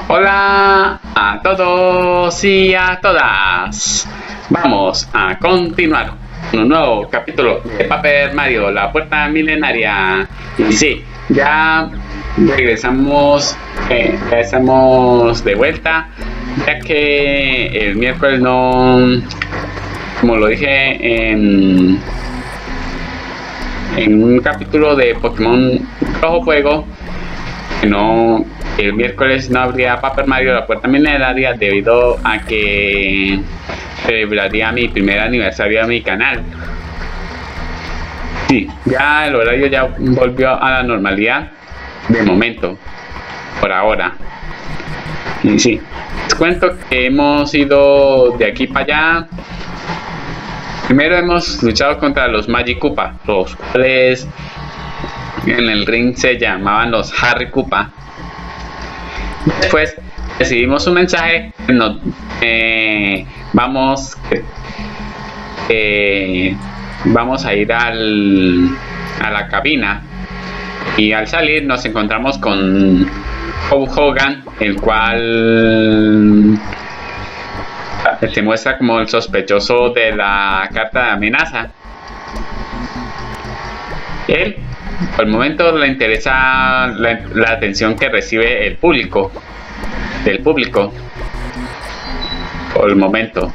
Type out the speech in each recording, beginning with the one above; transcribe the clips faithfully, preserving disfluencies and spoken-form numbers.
Hola a todos y a todas. Vamos a continuar con un nuevo capítulo de Paper Mario, la puerta milenaria. Y sí, ya regresamos, eh, ya estamos de vuelta, ya que el miércoles no, como lo dije en, en un capítulo de Pokémon Rojo Fuego, que no, el miércoles no habría Paper Mario, la puerta milenaria, debido a que celebraría mi primer aniversario de mi canal. Sí, ya el horario ya volvió a la normalidad de momento, por ahora. Y sí, les cuento que hemos ido de aquí para allá. Primero hemos luchado contra los Magikoopa, los cuales en el ring se llamaban los Harry Koopa. Después recibimos un mensaje, nos, eh, vamos eh, vamos a ir al, a la cabina, y al salir nos encontramos con Hulk Hogan, el cual se muestra como el sospechoso de la carta de amenaza. Él, por el momento, le interesa la, la atención que recibe el público, del público, por el momento.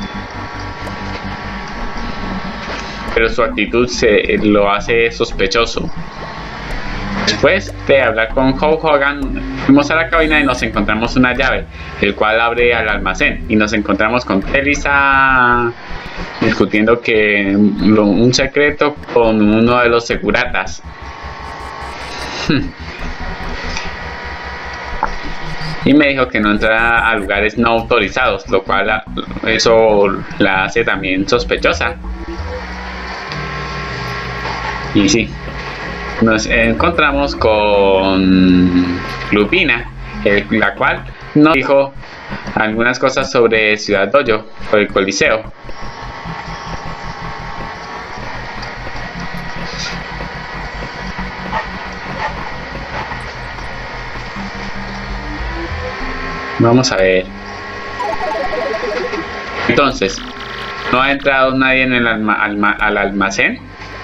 Pero su actitud se lo hace sospechoso. Después de hablar con Hulk Hogan, fuimos a la cabina y nos encontramos una llave, el cual abre al almacén, y nos encontramos con Telisa discutiendo que lo, un secreto con uno de los seguratas. Y me dijo que no entrara a lugares no autorizados, lo cual eso la hace también sospechosa. Y sí, nos encontramos con Lupina, el, la cual nos dijo algunas cosas sobre Ciudad Dojo, o el Coliseo. Vamos a ver. Entonces, ¿no ha entrado nadie en el alma, alma, al almacén?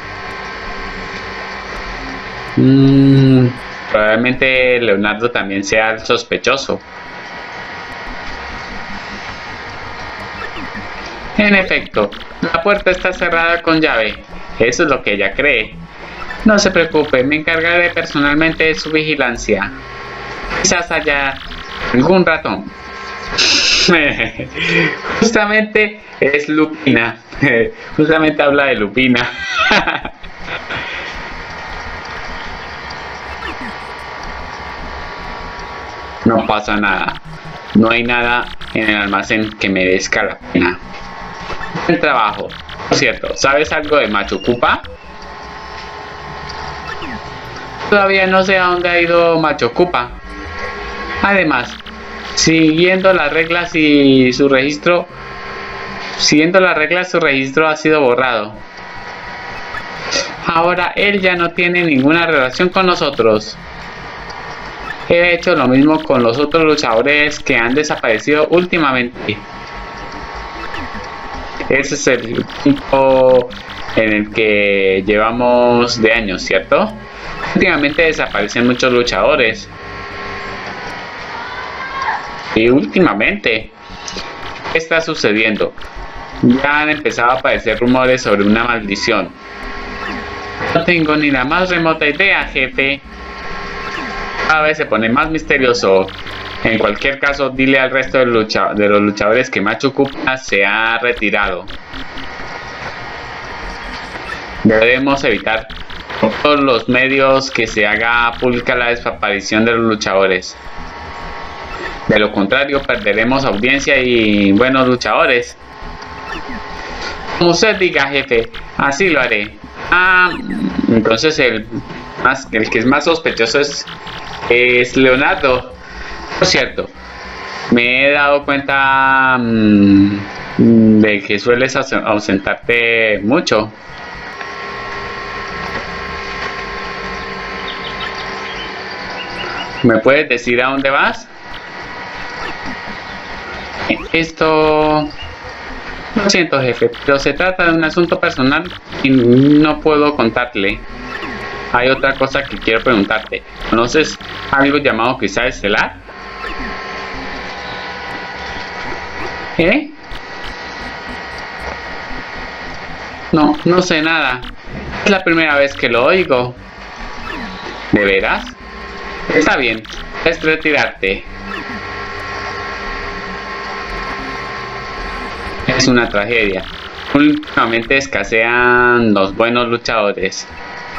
Mm, probablemente Leonardo también sea el sospechoso. En efecto, la puerta está cerrada con llave. Eso es lo que ella cree. No se preocupe, me encargaré personalmente de su vigilancia. Quizás haya algún ratón. Justamente es Lupina. Justamente habla de Lupina. No pasa nada. No hay nada en el almacén que merezca la pena. Buen trabajo. Por cierto, ¿sabes algo de Machu Koopa? Todavía no sé a dónde ha ido Machu Koopa. Además, siguiendo las reglas y su registro, siguiendo las reglas, su registro ha sido borrado. Ahora él ya no tiene ninguna relación con nosotros. He hecho lo mismo con los otros luchadores que han desaparecido últimamente. Ese es el tiempo en el que llevamos de años, ¿cierto? Últimamente desaparecen muchos luchadores. Y últimamente, ¿qué está sucediendo? Ya han empezado a aparecer rumores sobre una maldición. No tengo ni la más remota idea, jefe. Cada vez se pone más misterioso. En cualquier caso, dile al resto de, lucha de los luchadores que Machu Koopa se ha retirado. Debemos evitar por todos los medios que se haga pública la desaparición de los luchadores. De lo contrario, perderemos audiencia y buenos luchadores. Como usted diga, jefe, así lo haré. Ah, entonces el, más, el que es más sospechoso es, es Leonardo. Por cierto, me he dado cuenta mmm, de que sueles ausentarte mucho. ¿Me puedes decir a dónde vas? Esto... Lo siento, jefe, pero se trata de un asunto personal y no puedo contarle. Hay otra cosa que quiero preguntarte. ¿Conoces algo llamado cristal estelar? ¿Eh? No, no sé nada. Es la primera vez que lo oigo. ¿De veras? Está bien, es retirarte. Es una tragedia. Últimamente escasean los buenos luchadores.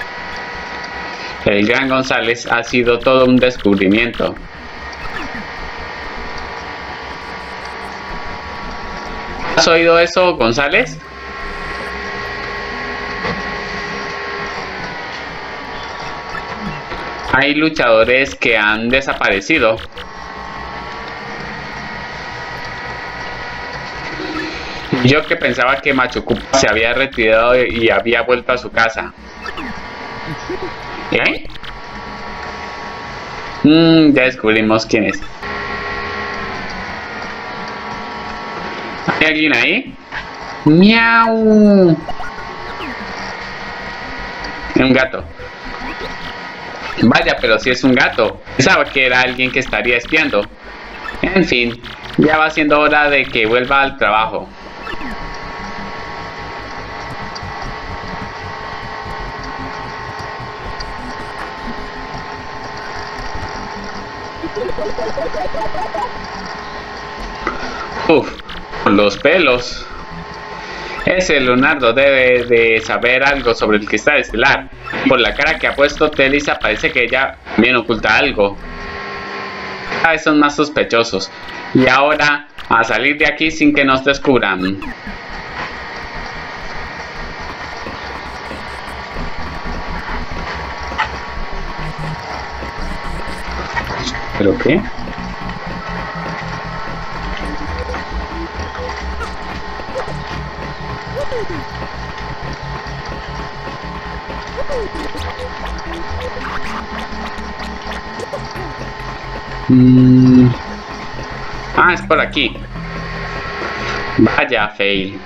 El Gran González ha sido todo un descubrimiento. ¿Has oído eso, González? Hay luchadores que han desaparecido. Yo que pensaba que Macho Cupa se había retirado y había vuelto a su casa. ¿Eh? Mm, ya descubrimos quién es. ¿Hay alguien ahí? ¡Miau! Un gato. Vaya, pero si es un gato. Pensaba que era alguien que estaría espiando. En fin, ya va siendo hora de que vuelva al trabajo. Uf, los pelos. Ese Leonardo debe de saber algo sobre el cristal estelar. Por la cara que ha puesto Telisa parece que ella también oculta algo. Cada vez son más sospechosos. Y ahora a salir de aquí sin que nos descubran. ¿Pero qué? Mm. Ah, es por aquí. Vaya, fail.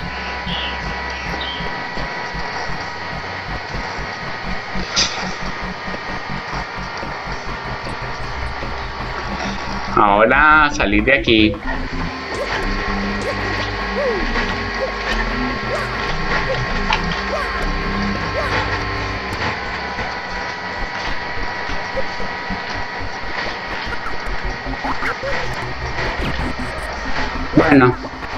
Ahora salir de aquí. Bueno.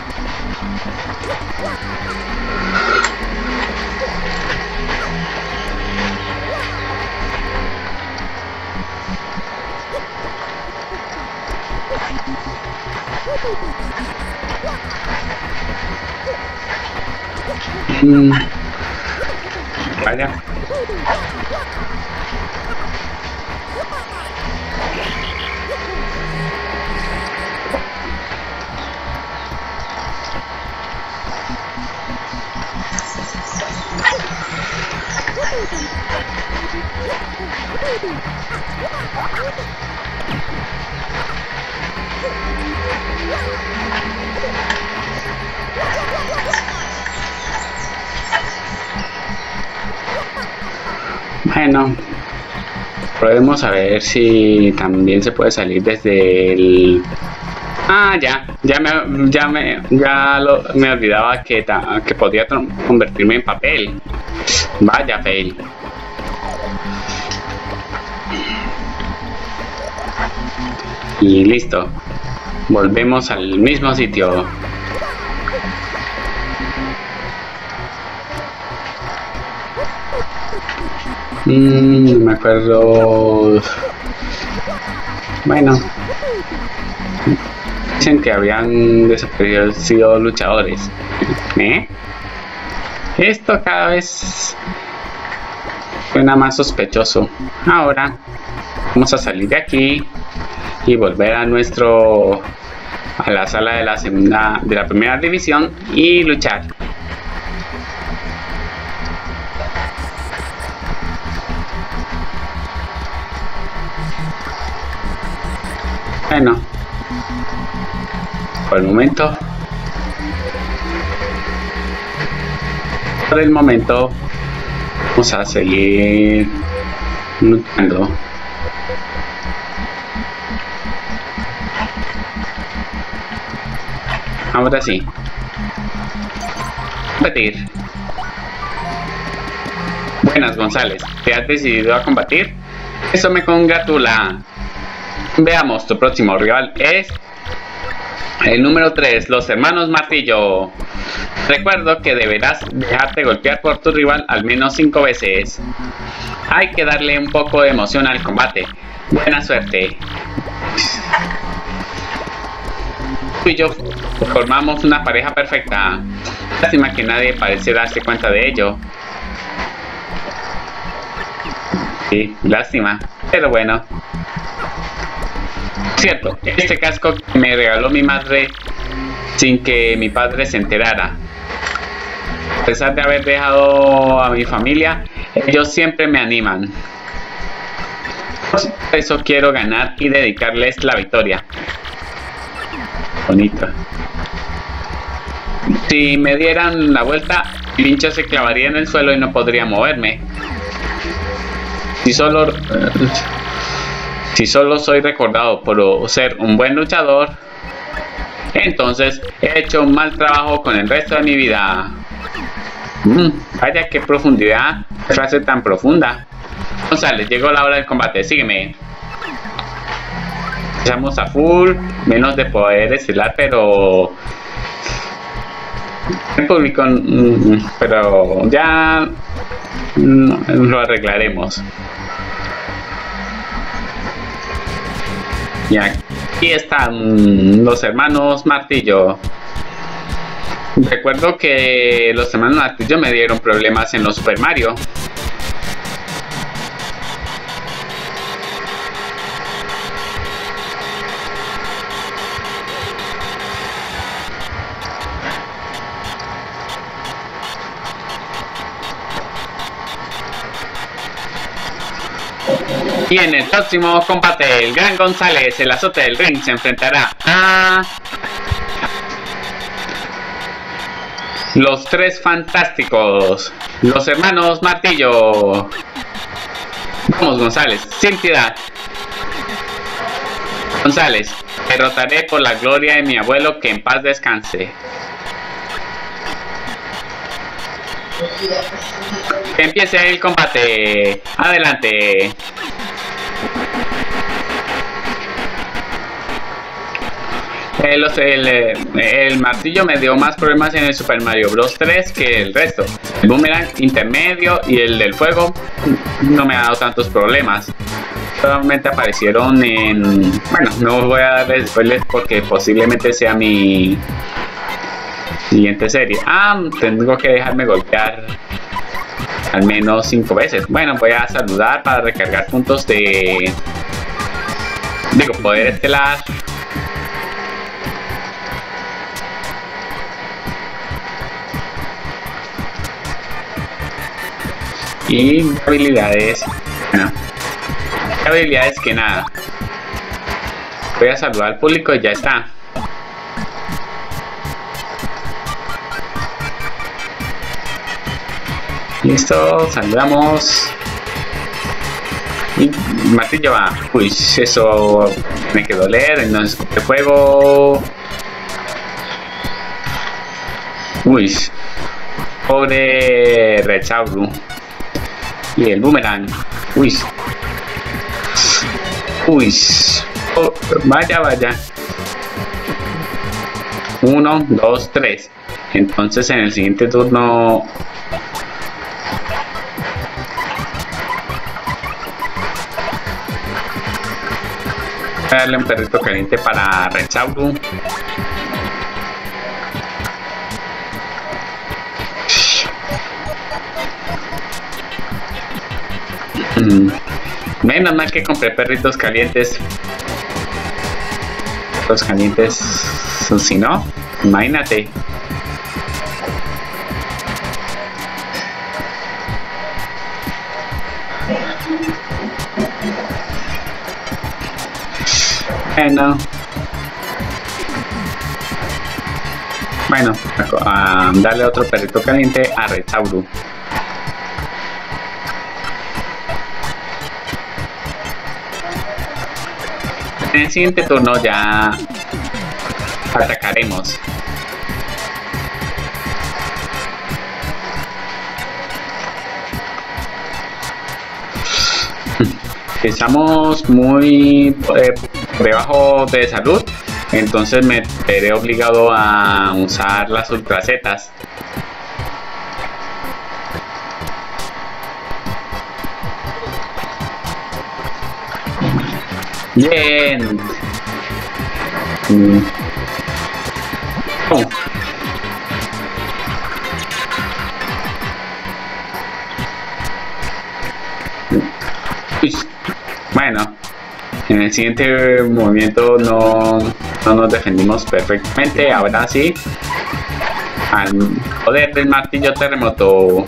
Mm. Vaya. Bueno, probemos a ver si también se puede salir desde el... Ah, ya, ya me, ya me, ya lo, me olvidaba que, ta, que podía convertirme en papel. Vaya, fail. Y listo. Volvemos al mismo sitio. Mm, no me acuerdo. Bueno. Dicen que habían desaparecido luchadores. ¿Eh? Esto cada vez suena más sospechoso. Ahora vamos a salir de aquí y volver a nuestro a la sala de la segunda de la primera división y luchar. Bueno, por el momento. Por el momento vamos a seguir luchando. Ahora sí. Combatir. Buenas, González. ¿Te has decidido a combatir? Eso me congratula. Veamos, tu próximo rival es el número tres, los hermanos Martillo. Recuerdo que deberás dejarte golpear por tu rival al menos cinco veces. Hay que darle un poco de emoción al combate. Buena suerte. Tú y yo formamos una pareja perfecta. Lástima que nadie parece darse cuenta de ello. Sí, lástima, pero bueno. Cierto, este casco que me regaló mi madre sin que mi padre se enterara. A pesar de haber dejado a mi familia, ellos siempre me animan. Por eso quiero ganar y dedicarles la victoria. Bonito. Si me dieran la vuelta, el hincha se clavaría en el suelo y no podría moverme. Si solo, si solo soy recordado por ser un buen luchador, entonces he hecho un mal trabajo con el resto de mi vida. Mm, vaya qué profundidad, qué frase tan profunda. González, llegó la hora del combate, sígueme. Estamos a full, menos de poder estelar, pero el público, mm, pero ya mm, lo arreglaremos. Y aquí están los hermanos Martillo. Recuerdo que los hermanos Martillo me dieron problemas en los Super Mario. Y en el próximo combate, el Gran González, el azote del ring, se enfrentará a los tres fantásticos, los hermanos Martillo. Vamos, González, sin piedad. González, derrotaré por la gloria de mi abuelo, que en paz descanse. Que empiece el combate. Adelante. El, el, el martillo me dio más problemas en el Super Mario Bros. tres que el resto. El boomerang intermedio y el del fuego no me ha dado tantos problemas. Solamente aparecieron en... Bueno, no voy a darles spoilers porque posiblemente sea mi siguiente serie. Ah, tengo que dejarme golpear al menos cinco veces. Bueno, voy a saludar para recargar puntos de... Digo, poder estelar. Y habilidades, bueno, habilidades que nada. Voy a saludar al público y ya está. Listo, saludamos. Y martillo va. Uy, eso me quedó doler. Entonces, de fuego. Uy, pobre Rechauru. Y el boomerang. Uy. Uy. Oh, vaya, vaya. Uno, dos, tres. Entonces en el siguiente turno... Voy a darle un perrito caliente para Rechauru. Menos mal que compré perritos calientes. Los calientes, si no, imagínate. Bueno. Bueno, a, a darle otro perrito caliente a Retsauru. En el siguiente turno ya atacaremos. Estamos muy eh, debajo de salud, entonces me veré obligado a usar las ultracetas. Bien. Mm. Oh. Uy. Bueno, en el siguiente movimiento no, no nos defendimos perfectamente. Ahora sí, al poder del martillo terremoto.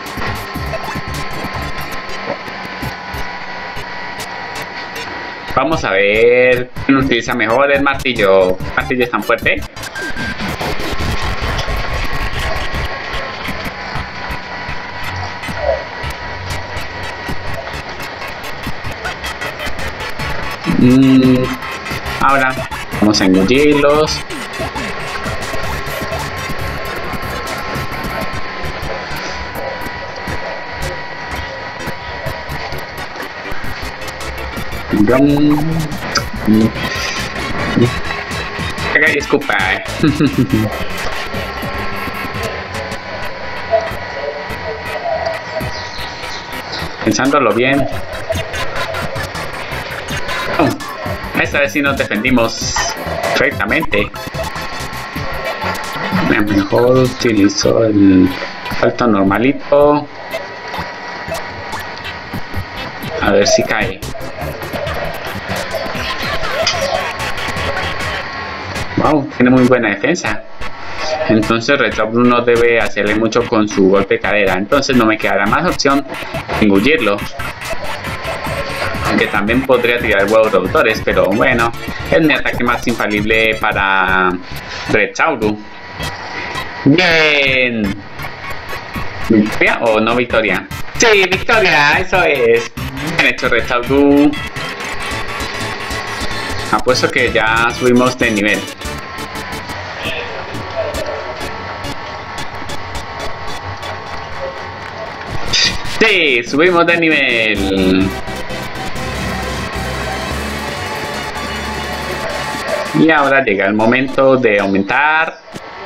Vamos a ver quién utiliza mejor el martillo. ¿El martillo es tan fuerte? Mm, ahora vamos a engullirlos. Caga y escupa. Pensándolo bien. Oh, esta vez sí nos defendimos perfectamente. Mejor utilizo el salto normalito. A ver si cae. Wow, tiene muy buena defensa. Entonces Retsauru no debe hacerle mucho con su golpe de cadera. Entonces no me quedará más opción que engullirlo. Aunque también podría tirar huevos reductores, pero bueno, es mi ataque más infalible para Retsauru. Bien. ¿Victoria o no victoria? Sí, victoria, eso es. Bien hecho, Retsauru. Apuesto que ya subimos de nivel. Sí, subimos de nivel. Y ahora llega el momento de aumentar.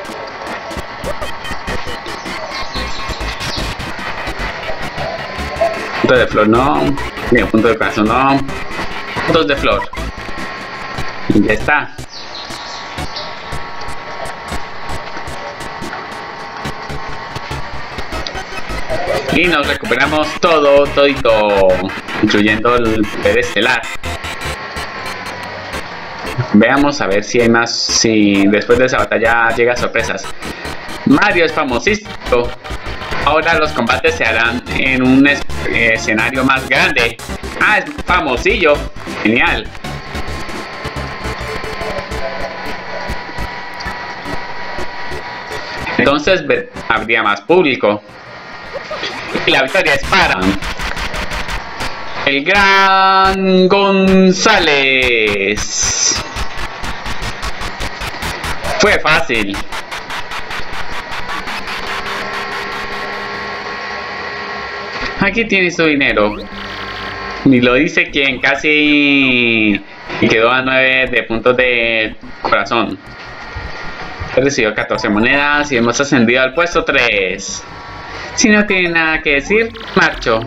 Punto de flor no. Bien, punto de corazón no. Puntos de flor. Y ya está. Y nos recuperamos todo, todito, incluyendo el poder estelar. Veamos a ver si hay más, si después de esa batalla llega sorpresas. Mario es famosísimo. Ahora los combates se harán en un es escenario más grande. Ah, es famosillo. Genial. Entonces habría más público. Y la victoria es para el Gran González. Fue fácil. Aquí tiene su dinero. Y lo dice quien casi quedó a nueve de puntos de corazón. Recibió catorce monedas y hemos ascendido al puesto tres. Si no tiene nada que decir, marcho.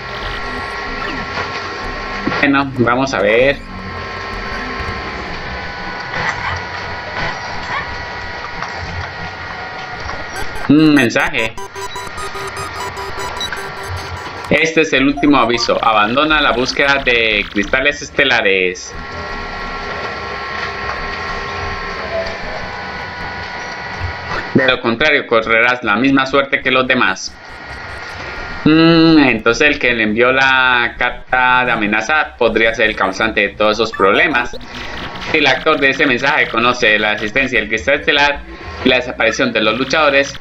Bueno, vamos a ver. Un mensaje. Este es el último aviso. Abandona la búsqueda de cristales estelares. De lo contrario, correrás la misma suerte que los demás. Mm, entonces el que le envió la carta de amenaza podría ser el causante de todos esos problemas. Si el actor de ese mensaje conoce la existencia del cristal estelar, la desaparición de los luchadores,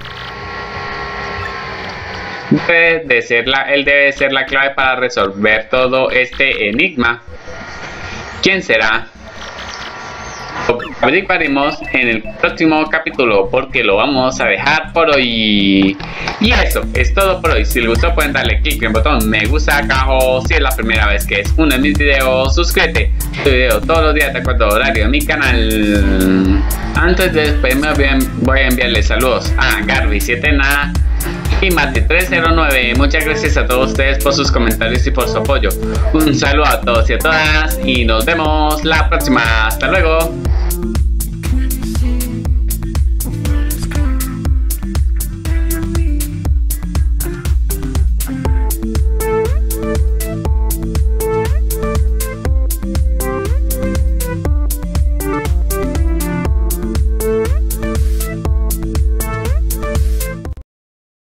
debe de ser la, él debe ser la clave para resolver todo este enigma. ¿Quién será? Lo averiguaremos en el próximo capítulo, porque lo vamos a dejar por hoy. Y eso es todo por hoy. Si les gustó pueden darle click en el botón me gusta acá, o si es la primera vez que es uno de mis videos, suscríbete. Este video todos los días de acuerdo al horario de mi canal. Antes de despedirme voy a enviarles saludos a Garby siete Nada y Mate tres cero nueve. Muchas gracias a todos ustedes por sus comentarios y por su apoyo. Un saludo a todos y a todas y nos vemos la próxima. Hasta luego.